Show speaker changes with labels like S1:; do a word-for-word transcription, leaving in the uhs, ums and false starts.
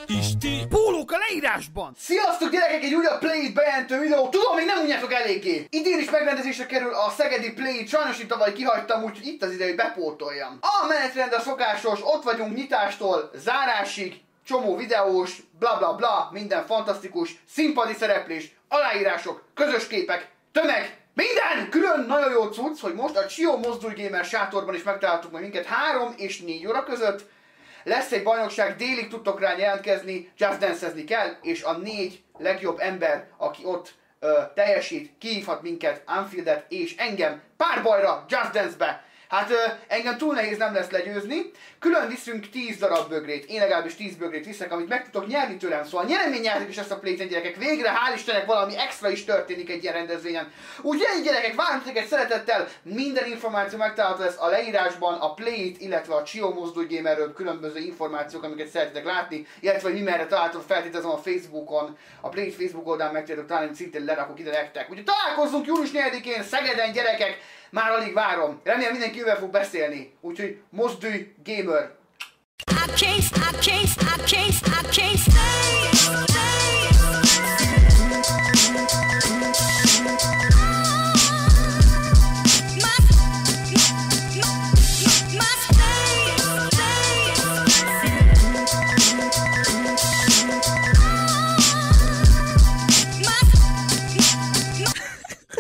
S1: Isti pólók a leírásban!
S2: Sziasztok gyerekek, egy újabb Play-It bejelentő videó. Tudom, még nem unjátok eléggé. Idén is megrendezésre kerül a szegedi Play-It, sajnos itt tavaly kihagytam, úgyhogy itt az ide, hogy bepótoljam. A menetrend a szokásos, ott vagyunk nyitástól zárásig, csomó videós, bla bla bla, minden fantasztikus, színpadi szereplés, aláírások, közös képek, tömeg, minden! Külön nagyon jó cucc, hogy most a Csio Mozdulj Gamer sátorban is megtaláltuk majd minket három és négy óra között. Lesz egy bajnokság, délig tudtok rá jelentkezni, Just Dance-ezni kell, és a négy legjobb ember, aki ott ö, teljesít, kihívhat minket, Anfieldet és engem párbajra, Just Dance-be. Hát ö, engem túl nehéz nem lesz legyőzni. Külön viszünk tíz darab bögrét, én legalábbis tíz bögrét viszek, amit meg tudok nyerni tőlem. Szóval nyereményjáték is ezt a Play-It gyerekek. Végre, hál' Istennek, valami extra is történik egy ilyen rendezvényen. Úgyhogy ennyi gyerekek, várom titeket szeretettel. Minden információ megtalálható lesz a leírásban, a Play-It, illetve a Csio Mozdulj Gamerről különböző információk, amiket szeretnétek látni, illetve hogy mi merre találtok, feltételezem a Facebookon, a Play-It Facebook oldalán meg tudjátok találni, hogy szintén lerakok ide nektek. Úgyhogy találkozzunk július negyedikén Szegeden, gyerekek! Már alig várom. Remélem mindenki jövően fog beszélni. Úgyhogy mozdulj gamer! I can't, I can't, I can't.